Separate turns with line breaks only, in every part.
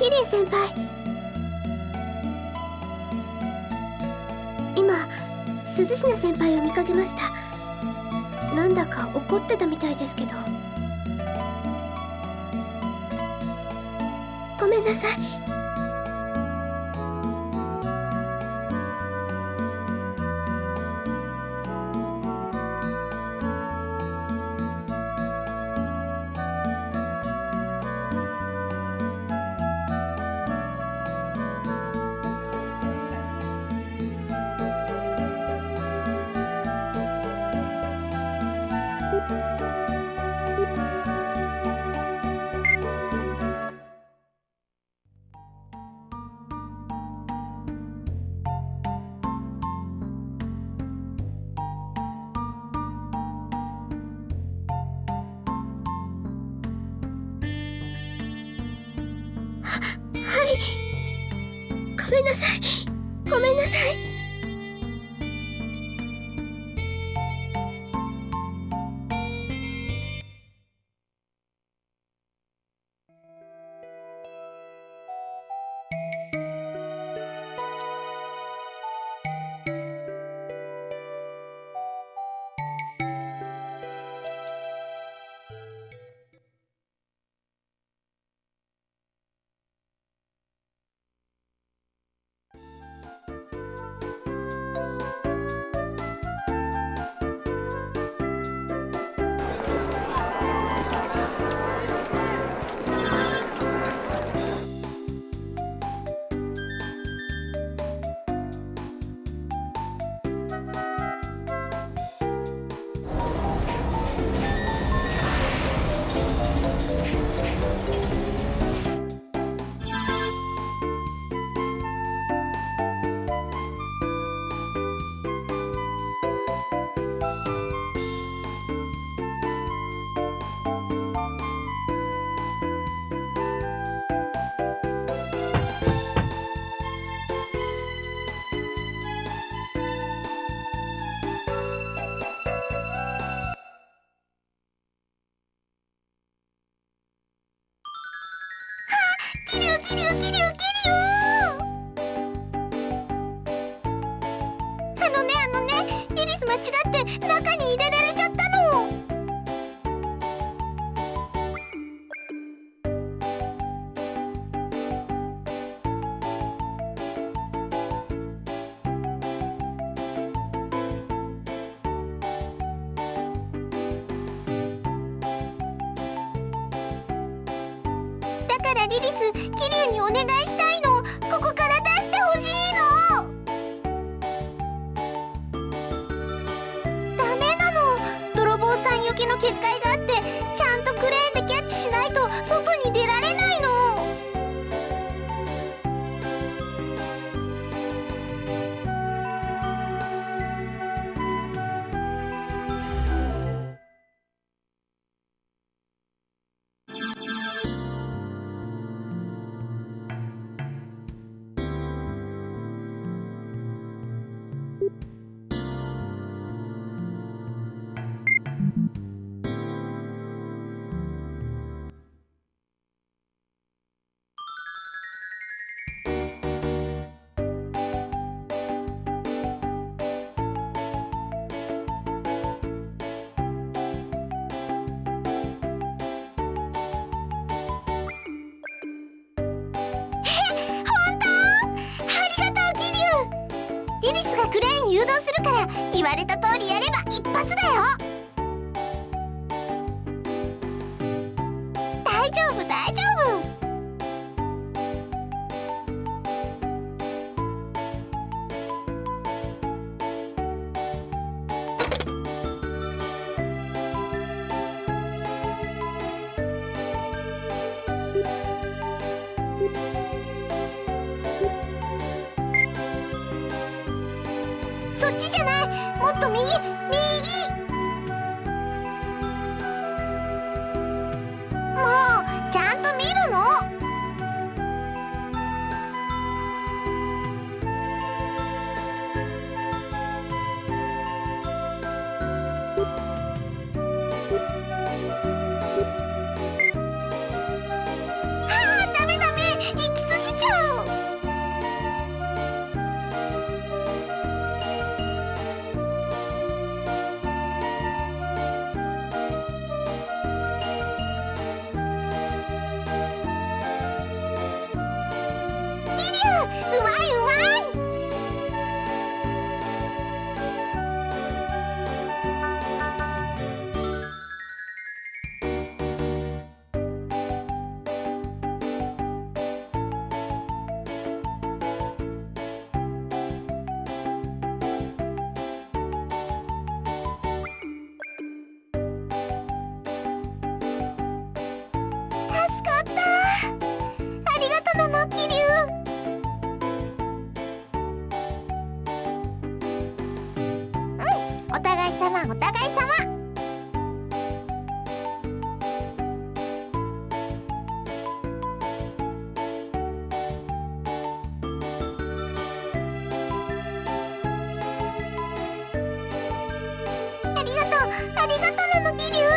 桐生先輩、今鈴科先輩を見かけました。なんだか怒ってたみたいですけど。ごめんなさい。はい、ごめんなさい。ごめんなさい。桐生、桐生、桐生、桐生。あのね、リリス間違って中に入れられちゃったの。だからリリス、桐生にお願いしたいの。ここから出してほしいの。ダメなの。泥棒さんよけの結界があって、ちゃんとクレーンでキャッチしないと外に出られないの。リリスがクレーン誘導するから、言われた通りやれば一発だよ。大丈夫、大丈夫。そっちじゃない、もっと右、右。もうちゃんと見るの。ダメダメ、行きうまいうまい。助かった。ありがとなの気流。お互い様お互い様。ありがとうありがとうなの気流。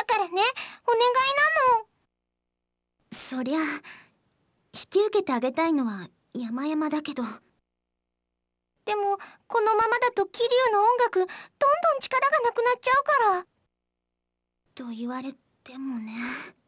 からね、お願いなの。
そりゃ引き受けてあげたいのは山々だけど。
でもこのままだと桐生の音楽どんどん力がなくなっちゃうから。
と言われてもね。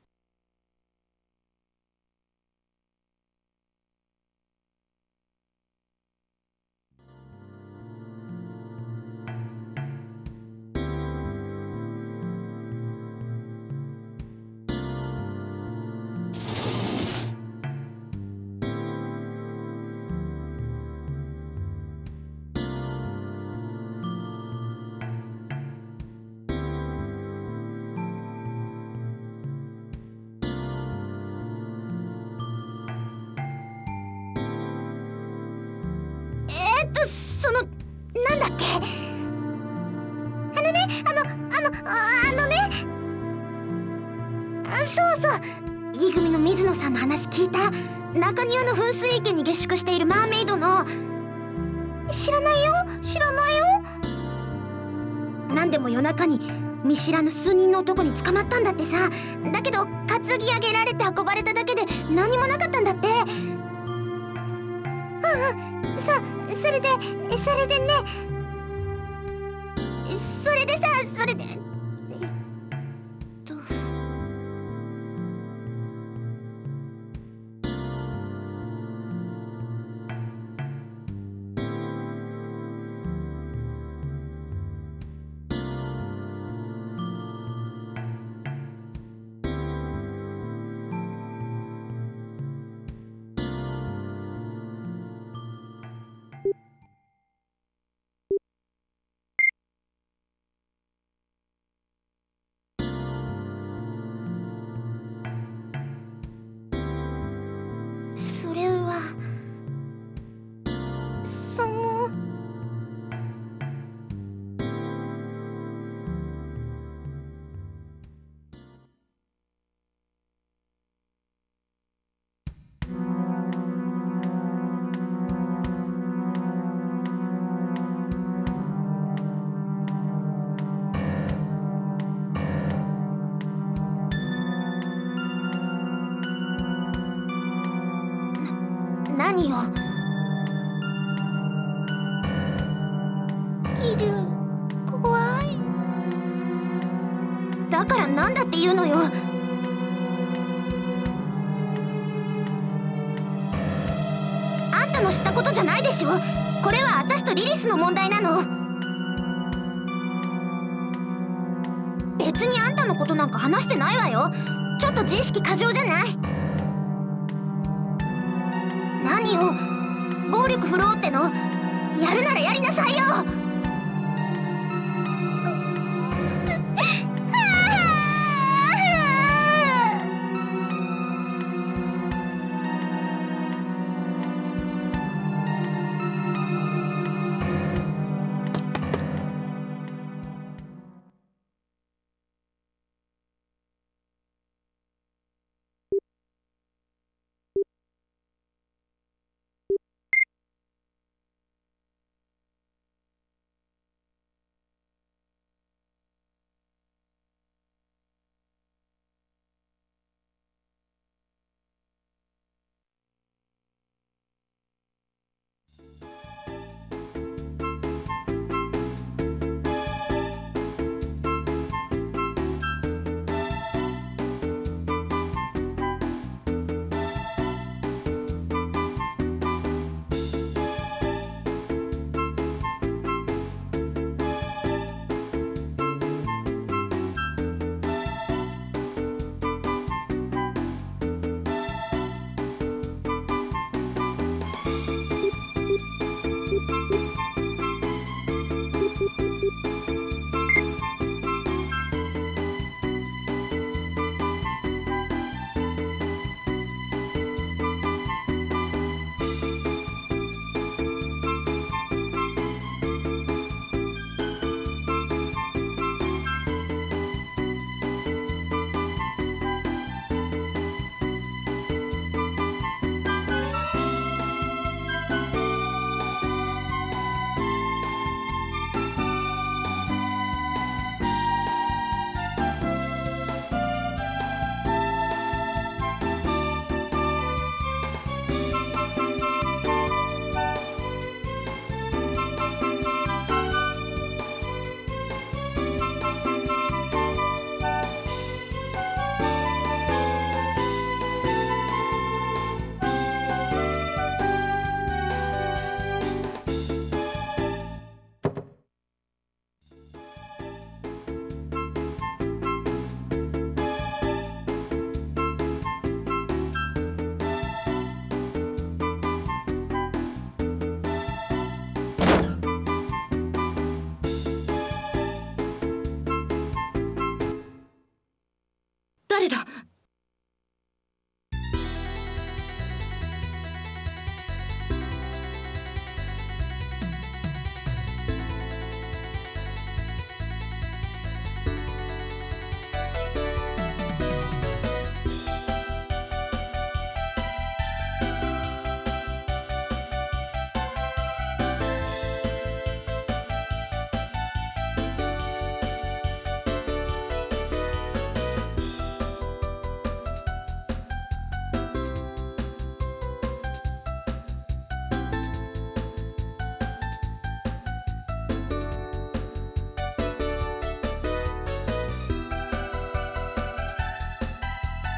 なんだっけ。そうそう、E組の水野さんの話聞いた？中庭の噴水池に下宿しているマーメイドの。
知らないよ、知らないよ。
なんでも夜中に見知らぬ数人の男に捕まったんだってさ。だけど担ぎ上げられて運ばれただけで何もなかったんだって。
それでね、
それでさ、それでそれは何よ。
桐生怖い。
だからなんだって言うのよ。あんたの知ったことじゃないでしょ。これは私とリリスの問題なの。別にあんたのことなんか話してないわよ。ちょっと自意識過剰じゃない？何よ、暴力振るおうっての？やるならやりなさいよ。
誰だ？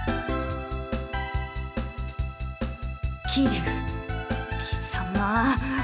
桐生貴様。